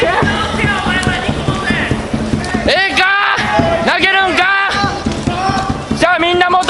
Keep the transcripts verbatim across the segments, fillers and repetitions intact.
ええか投げるんか。じゃあみんな元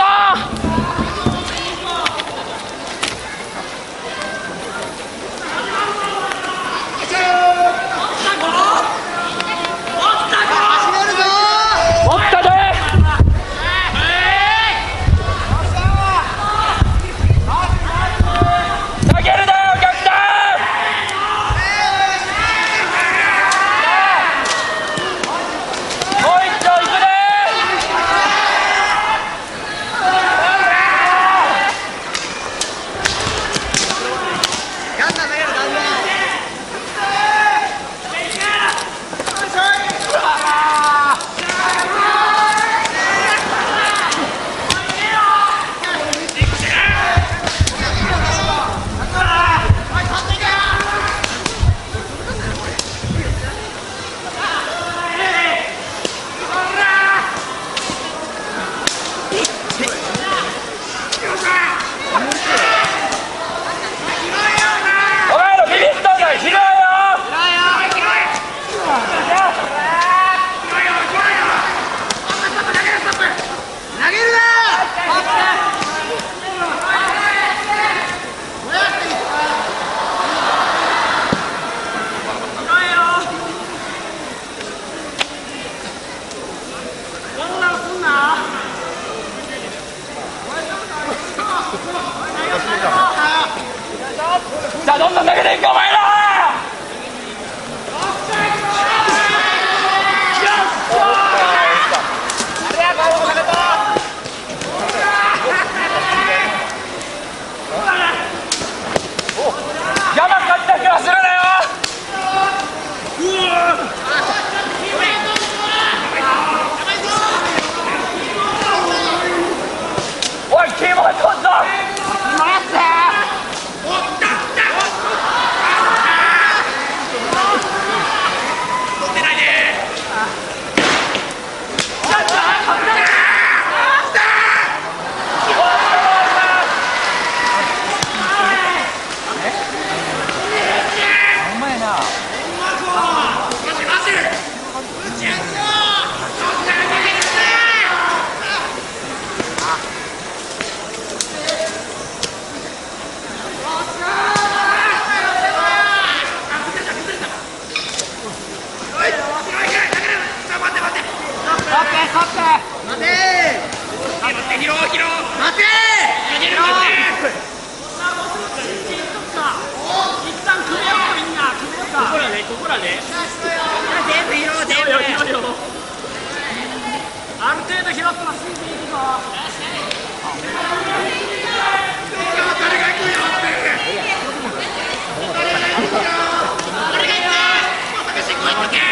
さあどんどん投げていくお前ら。山勝った気はするなよ。おいキーボード取っぞ。ある程度拾ったらすぐいくぞ。誰が行くよって。誰が行くよ。誰が行くよ。高橋行っとけ。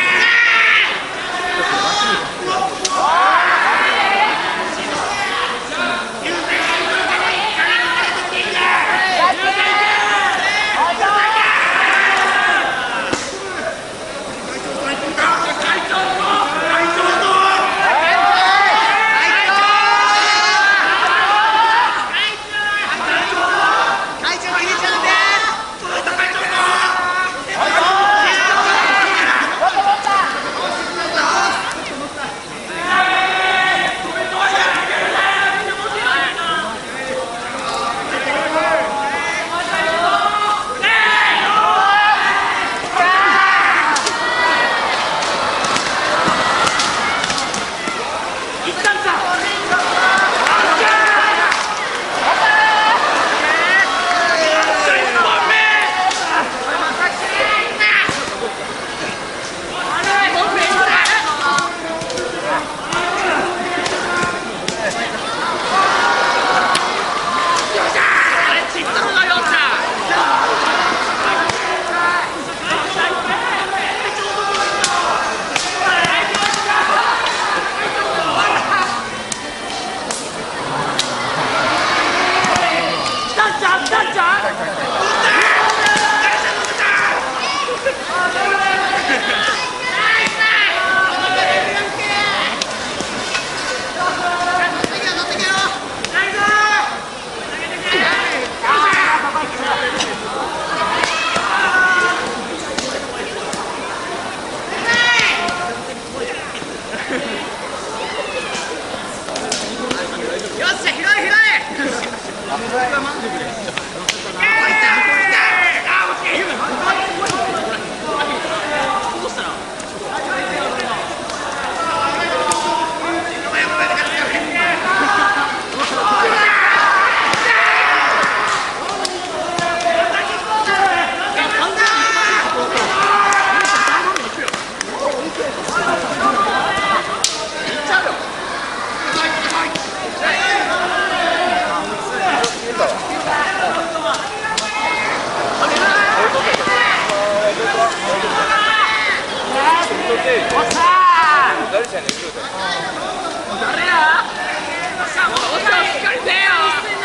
誰ちゃんに言うて誰やおっしゃしっかりせえよ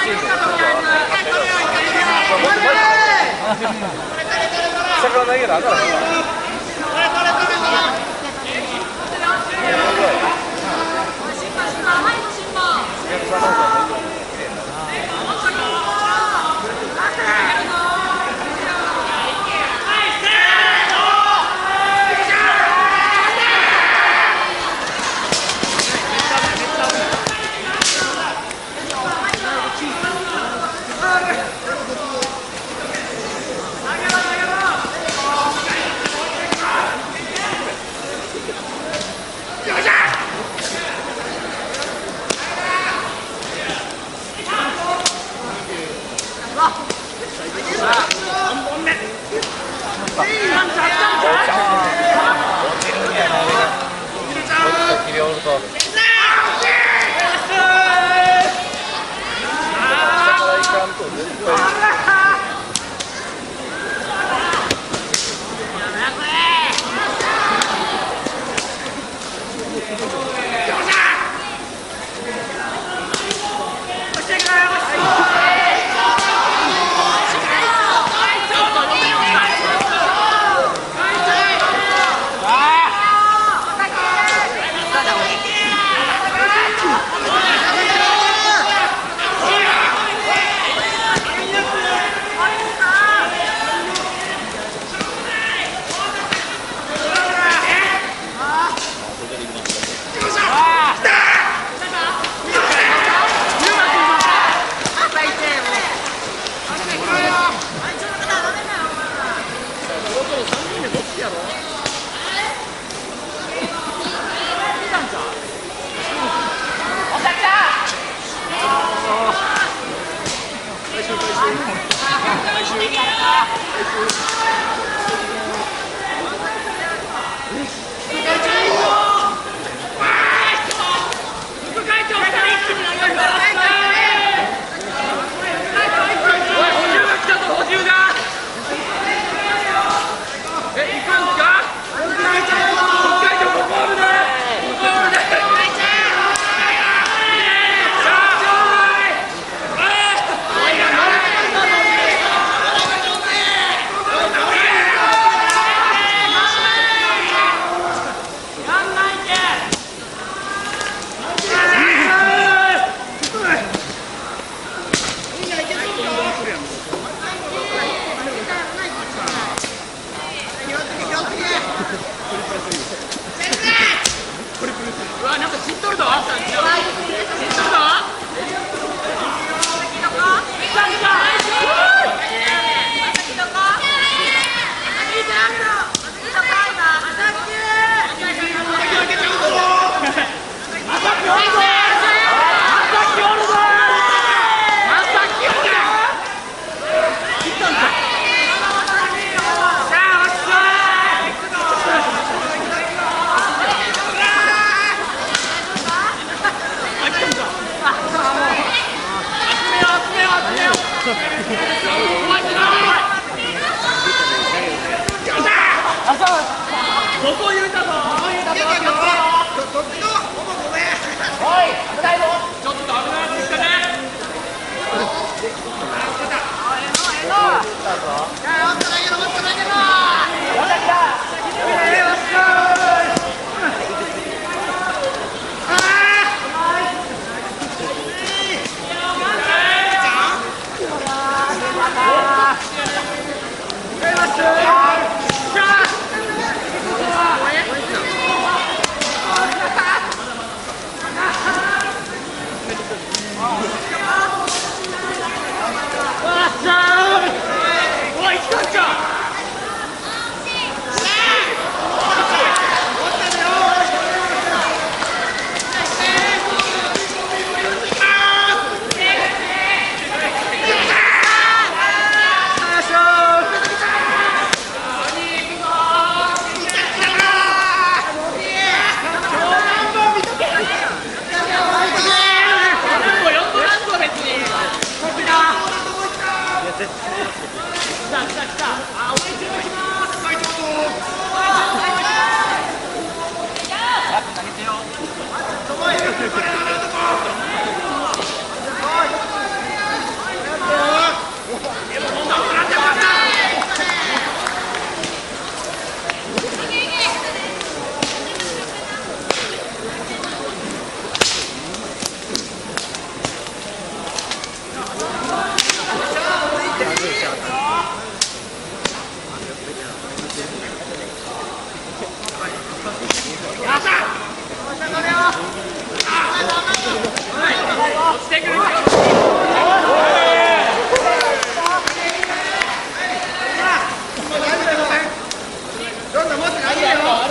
魚投げなあかんうわ、なんか知っとるぞ。知っとるぞ。ここ入れたぞ。 どっちのほぼごめん。 おい、危ないぞ。ちょっと危ないって言ったね。ええの、ええの。じゃあ、もっと投げろ、もっと投げろ。わかった。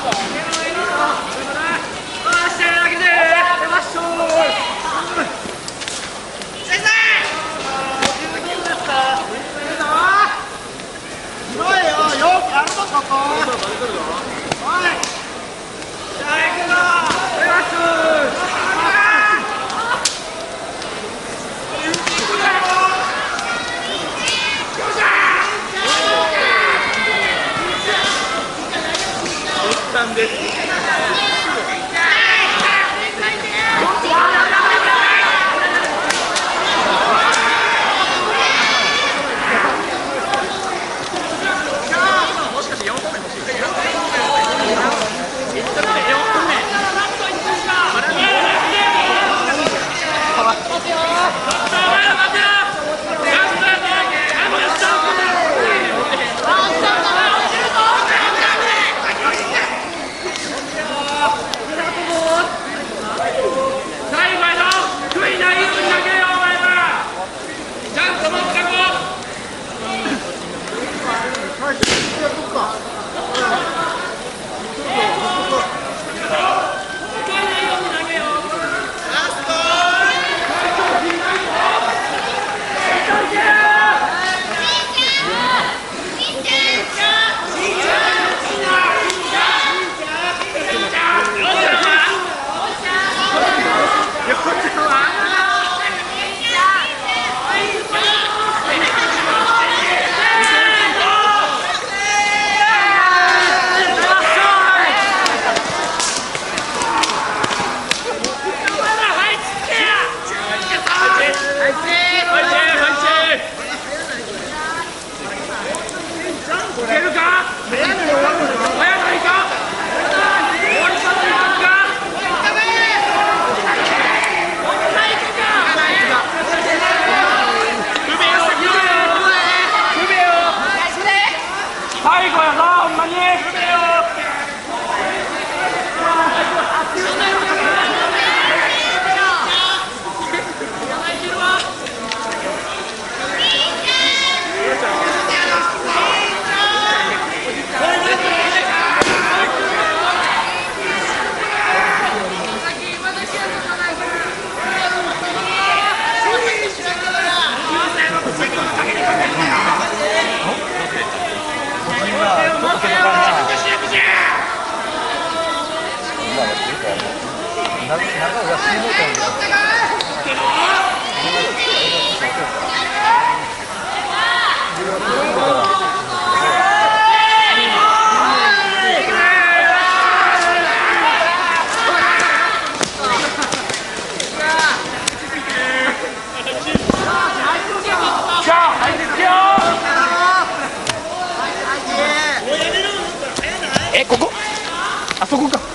え、ここ？あそこか。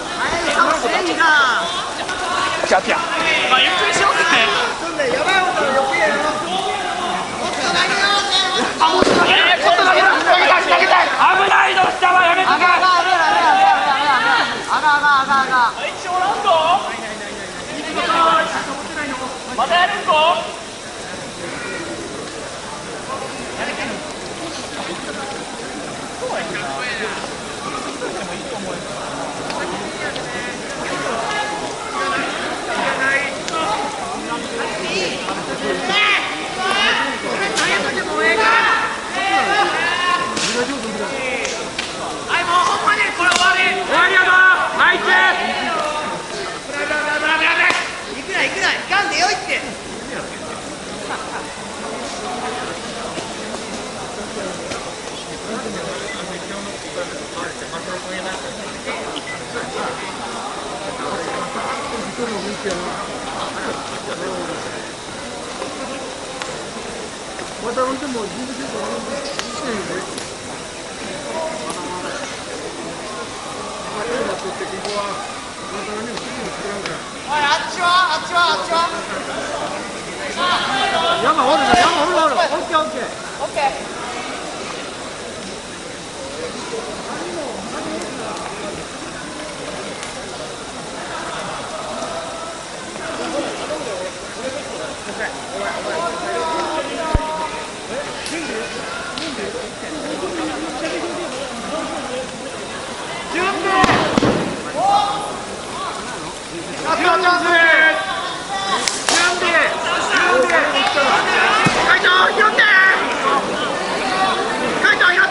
キャッチャー。まあゆっくりしようかね。やばいことよくやる。あ、もう投げる。ちょっと投げる。投げたい、投げたい。危ないぞ、下はやめとけ。あがあがあがあがあがあがあがあがあ。一応ラウンド。またやるんこ？ また置いても自分でしてるね。おい、あっちはあっちはあっちは山おるな、山おるおる。オッケーオッケーオッケー。じゅうびょうチャンスです。準備準備。会長拾って会長拾って。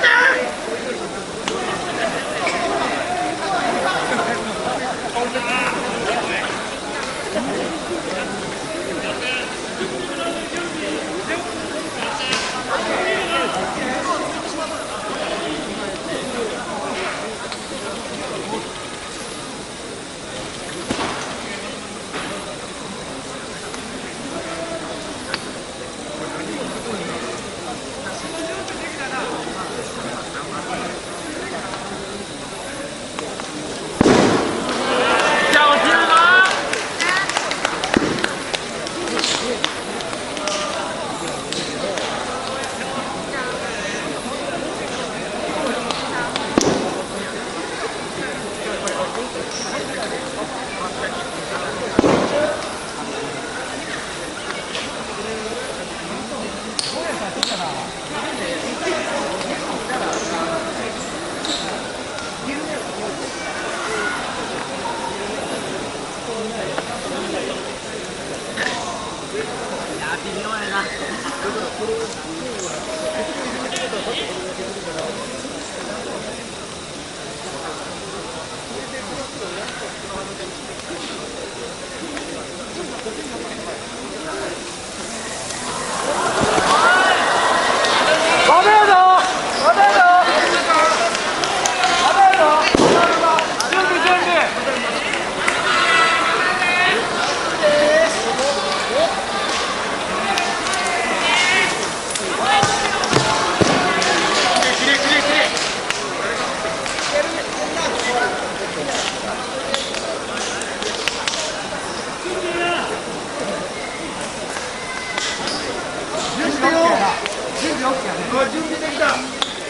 準備できた。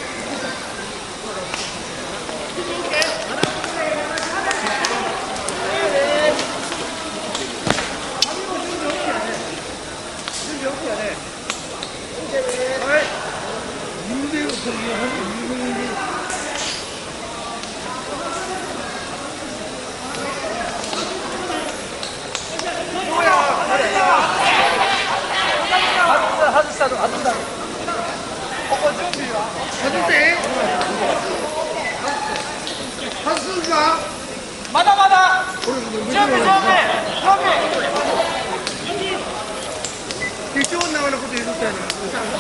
外したの、外したの。ここ準備は？外して。外すんか？まだまだ。準備準備準備。決勝のこと言うとったやん。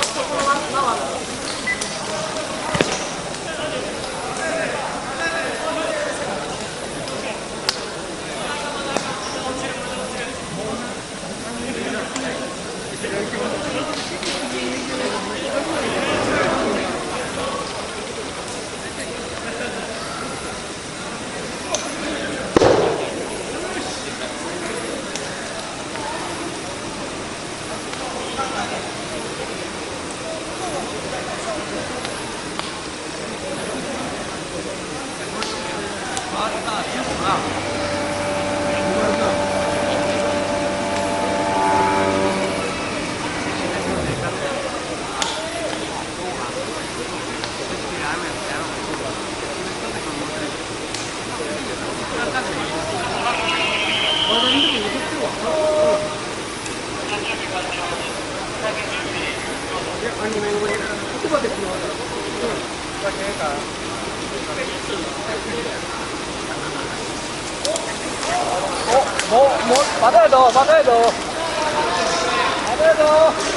もう、もう、まだやぞ、まだやぞ。まだやぞ。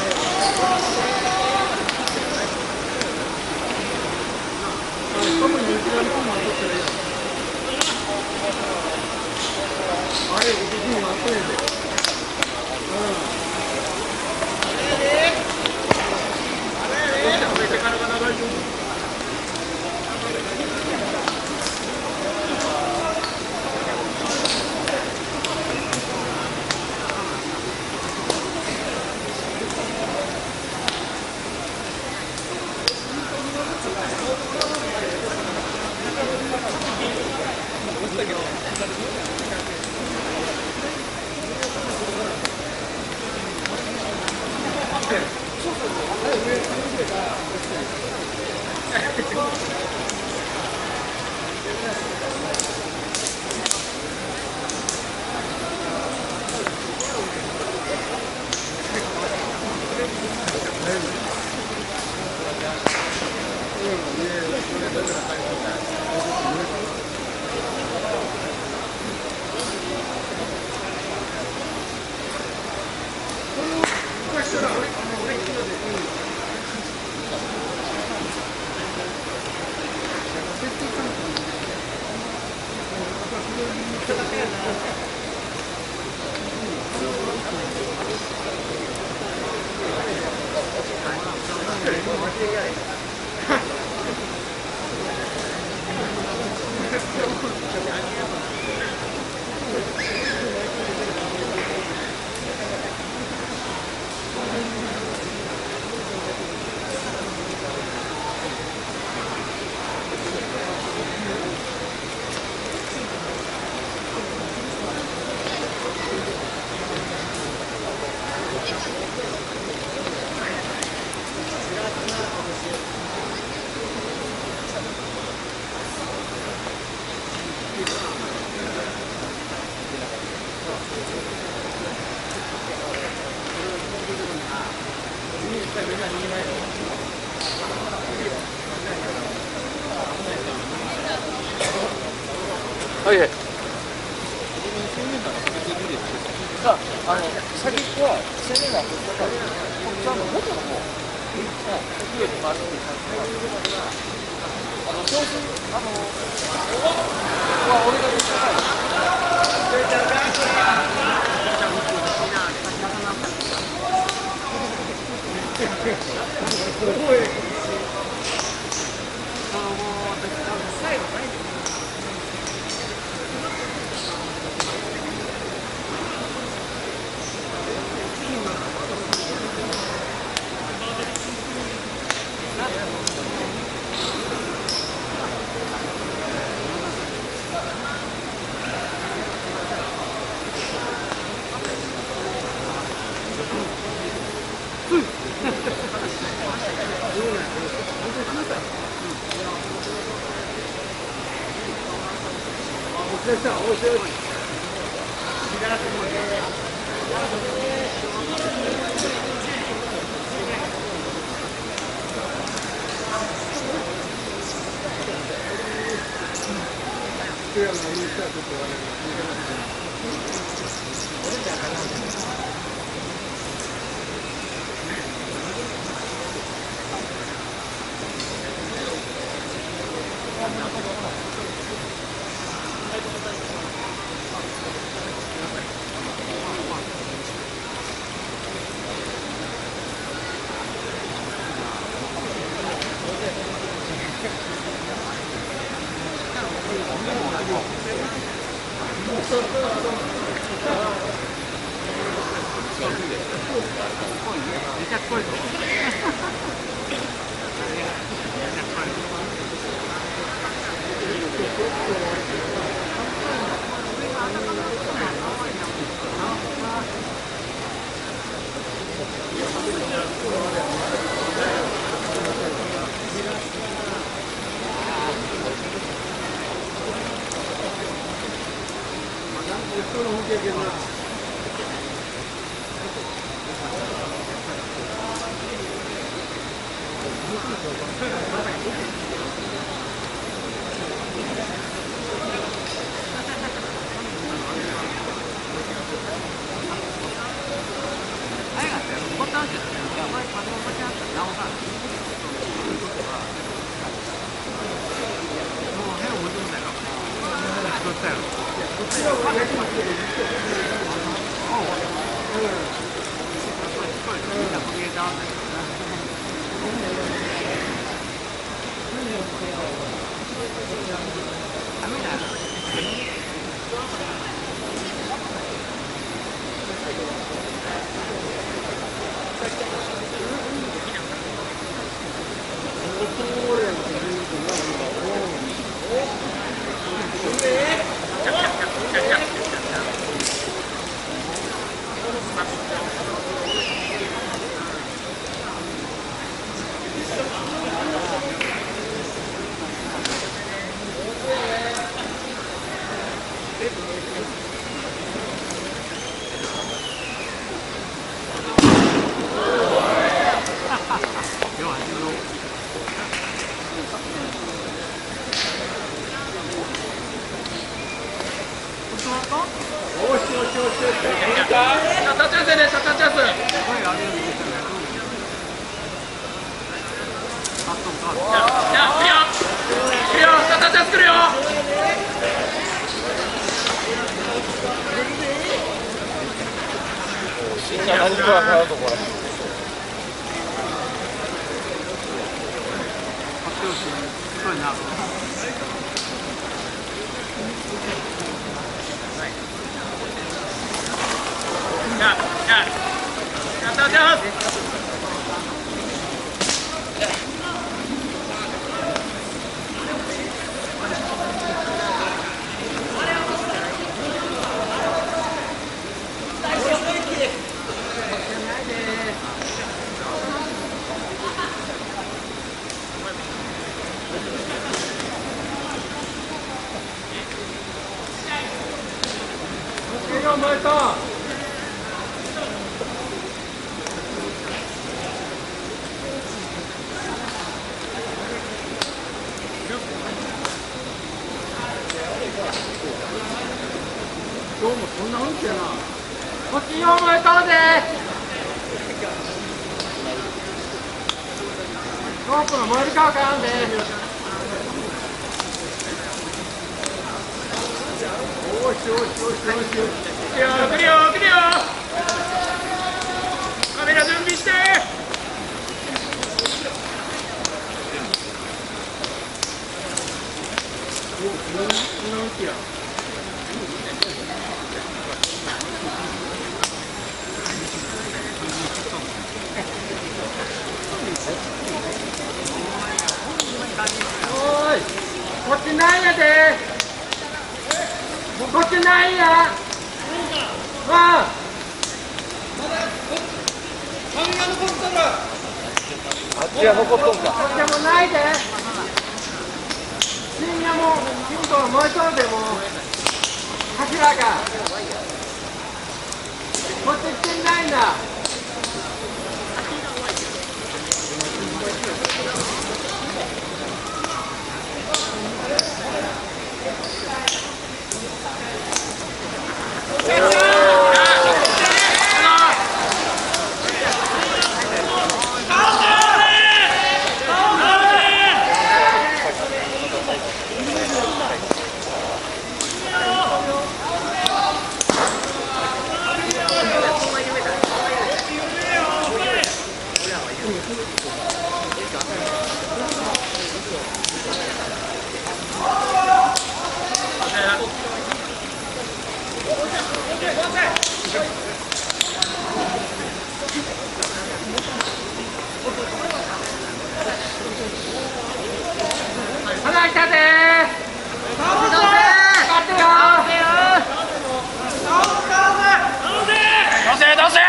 あれ、僕には後やで。 はいはい。あ、あの先っちは千年なんですけど、ちゃんと元の方、上に丸くあの調子あのは俺が言ってない。 じゃあ何かわからんところ。 Ja, ja. Ja, dat, dat. Oke, Roberto.今日もそんな運気やな。こっちにお前とうぜ。ロープの燃えるかわからんで。おいしおいしおいしおいしおい。 来るよ来るよ来るよ。カメラ準備して。 おお、そんな運気や。おい、こっちなんやで。もうこっちなんや。ああ。 あっちが残っとんか。 こっちもないで。深夜も金庫燃えそうでも柱がこっち来てないんだ。離れたでー。倒せ。勝ってよ。 倒せ倒せ。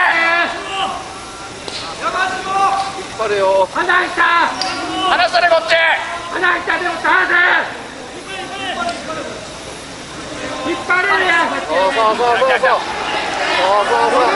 引っ張るよ。 離れた。 離されこっち。 離れたでも倒せ。引っ張れるやん。 そうそうそうそうそう。そうそうそう。